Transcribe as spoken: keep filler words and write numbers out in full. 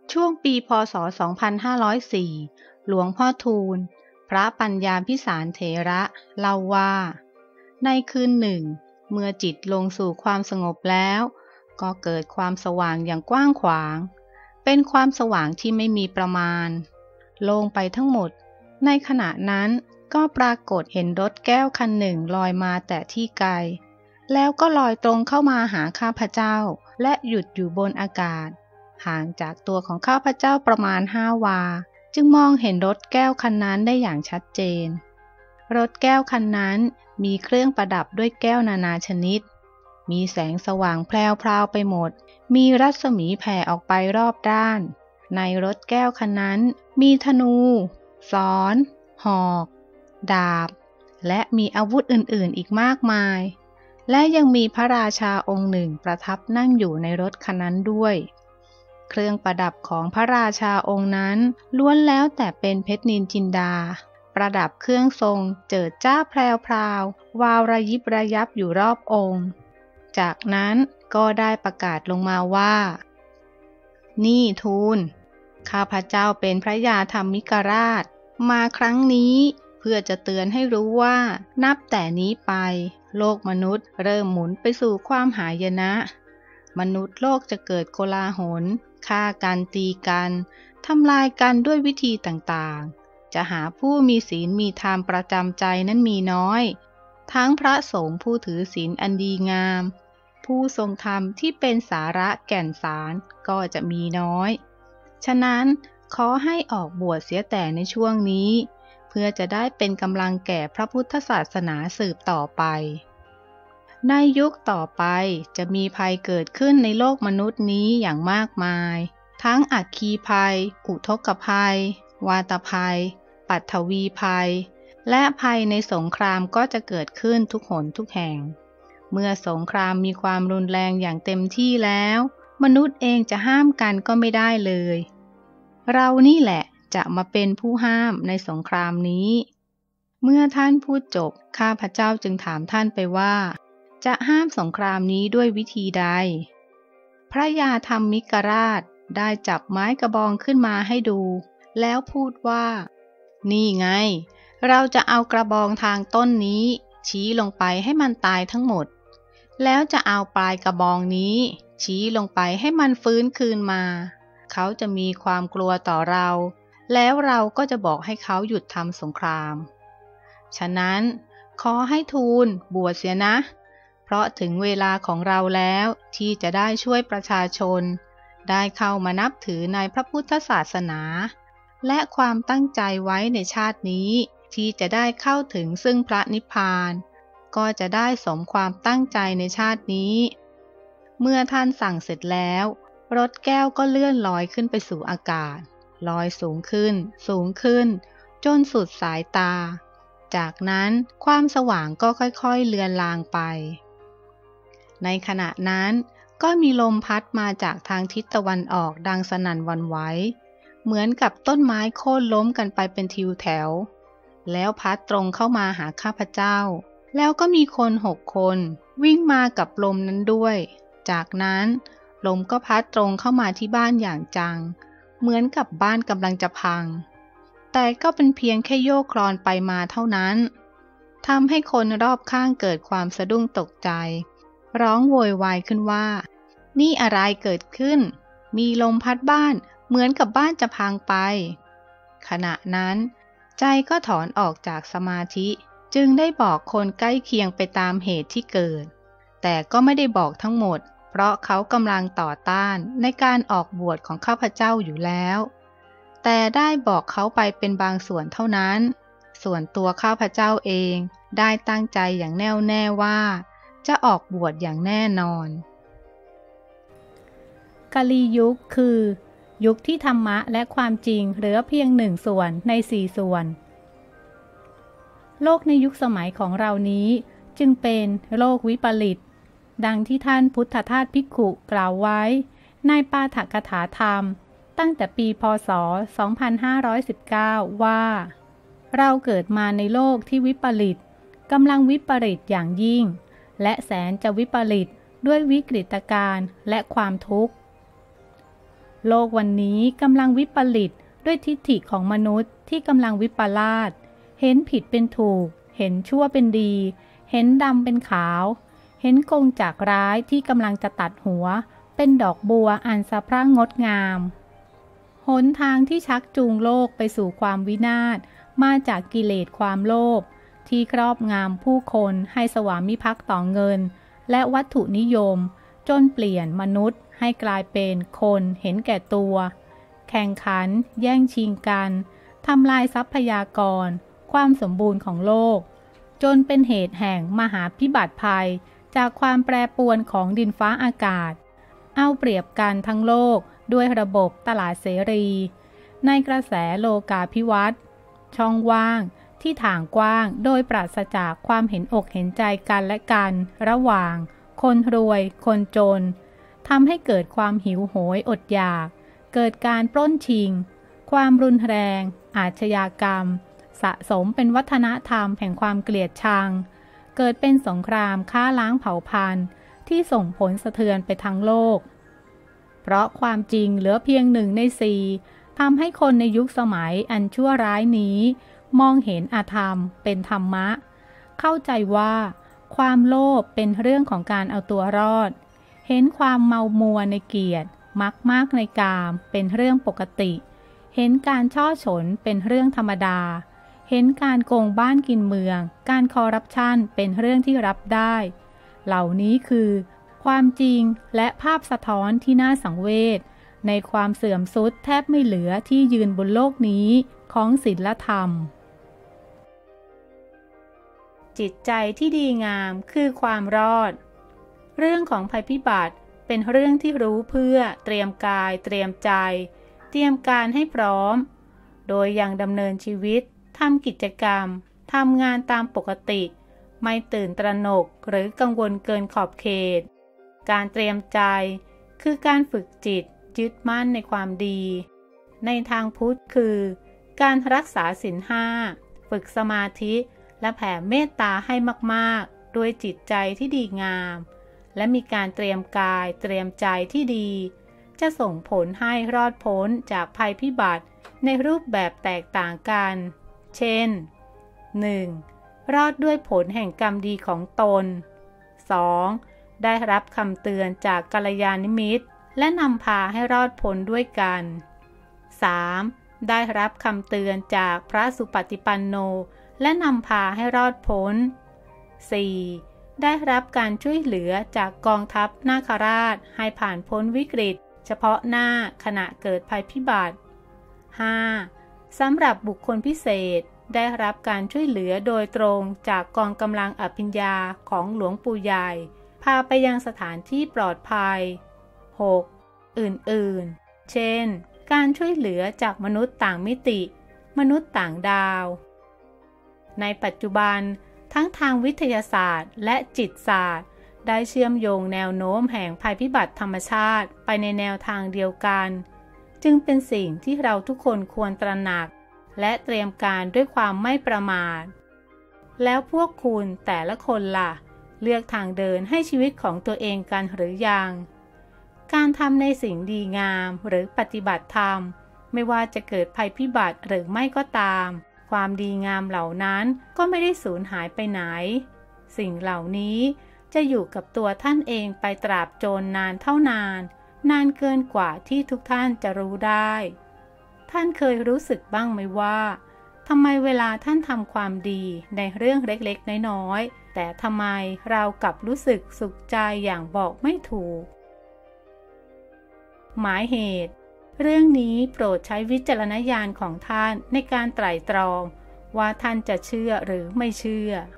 ช่วงปีพ.ศ. สองพันห้าร้อยสี่ หลวงพ่อทูลพระปัญญาภิสารเถระเล่าว่าในคืนหนึ่งเมื่อจิตลงสู่ความสงบแล้วก็เกิดความสว่างอย่างกว้างขวางเป็นความสว่างที่ไม่มีประมาณโล่งไปทั้งหมดในขณะนั้นก็ปรากฏเห็นรถแก้วคันหนึ่งลอยมาแต่ที่ไกลแล้วก็ลอยตรงเข้ามาหาข้าพเจ้าและหยุดอยู่บนอากาศห่างจากตัวของข้าพเจ้าประมาณห้าวาจึงมองเห็นรถแก้วคันนั้นได้อย่างชัดเจนรถแก้วคันนั้นมีเครื่องประดับด้วยแก้วนานาชนิดมีแสงสว่างแพรวๆไปหมดมีรัศมีแผ่ออกไปรอบด้านในรถแก้วคันนั้นมีธนูศรหอกดาบและมีอาวุธอื่นๆอีกมากมายและยังมีพระราชาองค์หนึ่งประทับนั่งอยู่ในรถคันนั้นด้วยเครื่องประดับของพระราชาองค์นั้นล้วนแล้วแต่เป็นเพชรนิลจินดาประดับเครื่องทรงเจิดจ้าแพรวๆวาวระยิบระยับอยู่รอบองค์จากนั้นก็ได้ประกาศลงมาว่านี่ทูลข้าพเจ้าเป็นพระยาธรรมิกราชมาครั้งนี้เพื่อจะเตือนให้รู้ว่านับแต่นี้ไปโลกมนุษย์เริ่มหมุนไปสู่ความหายนะมนุษย์โลกจะเกิดโกลาหลฆ่ากันตีกันทำลายกันด้วยวิธีต่างๆจะหาผู้มีศีลมีธรรมประจำใจนั้นมีน้อยทั้งพระสงฆ์ผู้ถือศีลอันดีงามผู้ทรงธรรมที่เป็นสาระแก่นสารก็จะมีน้อยฉะนั้นขอให้ออกบวชเสียแต่ในช่วงนี้เพื่อจะได้เป็นกำลังแก่พระพุทธศาสนาสืบต่อไปในยุคต่อไปจะมีภัยเกิดขึ้นในโลกมนุษย์นี้อย่างมากมายทั้งอัคคีภัยอุทกภัยวาตภัยปัทวีภัยและภัยในสงครามก็จะเกิดขึ้นทุกหนทุกแห่งเมื่อสงครามมีความรุนแรงอย่างเต็มที่แล้วมนุษย์เองจะห้ามกันก็ไม่ได้เลยเรานี่แหละจะมาเป็นผู้ห้ามในสงครามนี้เมื่อท่านพูดจบข้าพเจ้าจึงถามท่านไปว่าจะห้ามสงครามนี้ด้วยวิธีใดพระยาธรรมิกราชได้จับไม้กระบองขึ้นมาให้ดูแล้วพูดว่านี่ไงเราจะเอากระบองทางต้นนี้ชี้ลงไปให้มันตายทั้งหมดแล้วจะเอาปลายกระบองนี้ชี้ลงไปให้มันฟื้นคืนมาเขาจะมีความกลัวต่อเราแล้วเราก็จะบอกให้เขาหยุดทำสงครามฉะนั้นขอให้ทูลบวชเสียนะเพราะถึงเวลาของเราแล้วที่จะได้ช่วยประชาชนได้เข้ามานับถือในพระพุทธศาสนาและความตั้งใจไว้ในชาตินี้ที่จะได้เข้าถึงซึ่งพระนิพพานก็จะได้สมความตั้งใจในชาตินี้เมื่อท่านสั่งเสร็จแล้วรถแก้วก็เลื่อนลอยขึ้นไปสู่อากาศลอยสูงขึ้นสูงขึ้นจนสุดสายตาจากนั้นความสว่างก็ค่อยๆเลือนลางไปในขณะนั้นก็มีลมพัดมาจากทางทิศตะวันออกดังสนั่นหวั่นไหวเหมือนกับต้นไม้โค่นล้มกันไปเป็นทิวแถวแล้วพัดตรงเข้ามาหาข้าพเจ้าแล้วก็มีคนหกคนวิ่งมากับลมนั้นด้วยจากนั้นลมก็พัดตรงเข้ามาที่บ้านอย่างจังเหมือนกับบ้านกำลังจะพังแต่ก็เป็นเพียงแค่โยกคลอนไปมาเท่านั้นทำให้คนรอบข้างเกิดความสะดุ้งตกใจร้องโวยวายขึ้นว่านี่อะไรเกิดขึ้นมีลมพัดบ้านเหมือนกับบ้านจะพังไปขณะนั้นใจก็ถอนออกจากสมาธิจึงได้บอกคนใกล้เคียงไปตามเหตุที่เกิดแต่ก็ไม่ได้บอกทั้งหมดเพราะเขากำลังต่อต้านในการออกบวชของข้าพเจ้าอยู่แล้วแต่ได้บอกเขาไปเป็นบางส่วนเท่านั้นส่วนตัวข้าพเจ้าเองได้ตั้งใจอย่างแน่วแน่ว่าจะออกบวชอย่างแน่นอนกาลียุคคือยุคที่ธรรมะและความจริงเหลือเพียงหนึ่งส่วนในสี่ส่วนโลกในยุคสมัยของเรานี้จึงเป็นโลกวิปริตดังที่ท่านพุทธทาสภิกขุกล่าวไว้ในปาฐกถาธรรมตั้งแต่ปีพ.ศ. สองพันห้าร้อยสิบเก้าว่าเราเกิดมาในโลกที่วิปริตกำลังวิปริตอย่างยิ่งและแสนจะวิปริตด้วยวิกฤตการณ์และความทุกข์โลกวันนี้กำลังวิปริตด้วยทิฏฐิของมนุษย์ที่กำลังวิปลาสเห็นผิดเป็นถูกเห็นชั่วเป็นดีเห็นดำเป็นขาวเห็นกงจากร้ายที่กำลังจะตัดหัวเป็นดอกบัวอันสะพรั่งงดงามหนทางที่ชักจูงโลกไปสู่ความวินาศมาจากกิเลสความโลภที่ครอบงำผู้คนให้สวามิภักดิ์ต่อเงินและวัตถุนิยมจนเปลี่ยนมนุษย์ให้กลายเป็นคนเห็นแก่ตัวแข่งขันแย่งชิงกันทำลายทรัพยากรความสมบูรณ์ของโลกจนเป็นเหตุแห่งมหาพิบัติภัยจากความแปรปรวนของดินฟ้าอากาศเอาเปรียบกันทั้งโลกด้วยระบบตลาดเสรีในกระแสโลกาภิวัตน์ช่องว่างที่ถ่างกว้างโดยปราศจากความเห็นอกเห็นใจกันและกันระหว่างคนรวยคนจนทำให้เกิดความหิวโหยอดอยากเกิดการปล้นชิงความรุนแรงอาชญากรรมสะสมเป็นวัฒนธรรมแห่งความเกลียดชังเกิดเป็นสงครามฆ่าล้างเผ่าพันธุ์ที่ส่งผลสะเทือนไปทั้งโลกเพราะความจริงเหลือเพียงหนึ่งในสี่ทำให้คนในยุคสมัยอันชั่วร้ายนี้มองเห็นอธรรมเป็นธรรมะเข้าใจว่าความโลภเป็นเรื่องของการเอาตัวรอดเห็นความเมามัวในเกียรติมักมากในกามเป็นเรื่องปกติเห็นการช่อฉนเป็นเรื่องธรรมดาเห็นการโกงบ้านกินเมืองการคอร์รัปชันเป็นเรื่องที่รับได้เหล่านี้คือความจริงและภาพสะท้อนที่น่าสังเวชในความเสื่อมทรุดแทบไม่เหลือที่ยืนบนโลกนี้ของศีลธรรมจิตใจที่ดีงามคือความรอดเรื่องของภัยพิบัติเป็นเรื่องที่รู้เพื่อเตรียมกายเตรียมใจเตรียมการให้พร้อมโดยยังดำเนินชีวิตทำกิจกรรมทำงานตามปกติไม่ตื่นตระหนกหรือกังวลเกินขอบเขตการเตรียมใจคือการฝึกจิตยึดมั่นในความดีในทางพุทธคือการรักษาศีลห้าฝึกสมาธิและแผ่เมตตาให้มากๆด้วยจิตใจที่ดีงามและมีการเตรียมกายเตรียมใจที่ดีจะส่งผลให้รอดพ้นจากภัยพิบัติในรูปแบบแตกต่างกันเช่น หนึ่ง. รอดด้วยผลแห่งกรรมดีของตน สอง. ได้รับคำเตือนจากกัลยาณมิตรและนำพาให้รอดพ้นด้วยกัน สาม. ได้รับคำเตือนจากพระสุปฏิปันโนและนำพาให้รอดพ้น สี่. ได้รับการช่วยเหลือจากกองทัพนาคราชให้ผ่านพ้นวิกฤตเฉพาะหน้าขณะเกิดภัยพิบัติ ห้า. สำหรับบุคคลพิเศษได้รับการช่วยเหลือโดยตรงจากกองกำลังอภิญญาของหลวงปู่ใหญ่พาไปยังสถานที่ปลอดภัย หก. อื่นๆเช่นการช่วยเหลือจากมนุษย์ต่างมิติมนุษย์ต่างดาวในปัจจุบันทั้งทางวิทยาศาสตร์และจิตศาสตร์ได้เชื่อมโยงแนวโน้มแห่งภัยพิบัติธรรมชาติไปในแนวทางเดียวกันจึงเป็นสิ่งที่เราทุกคนควรตระหนักและเตรียมการด้วยความไม่ประมาทแล้วพวกคุณแต่ละคนล่ะเลือกทางเดินให้ชีวิตของตัวเองกันหรือยังการทำในสิ่งดีงามหรือปฏิบัติธรรมไม่ว่าจะเกิดภัยพิบัติหรือไม่ก็ตามความดีงามเหล่านั้นก็ไม่ได้สูญหายไปไหนสิ่งเหล่านี้จะอยู่กับตัวท่านเองไปตราบโจรนานเท่านานนานเกินกว่าที่ทุกท่านจะรู้ได้ท่านเคยรู้สึกบ้างไหมว่าทำไมเวลาท่านทำความดีในเรื่องเล็กๆน้อยๆแต่ทำไมเรากลับรู้สึกสุขใจอย่างบอกไม่ถูกหมายเหตุเรื่องนี้โปรดใช้วิจารณญาณของท่านในการไตร่ตรองว่าท่านจะเชื่อหรือไม่เชื่อ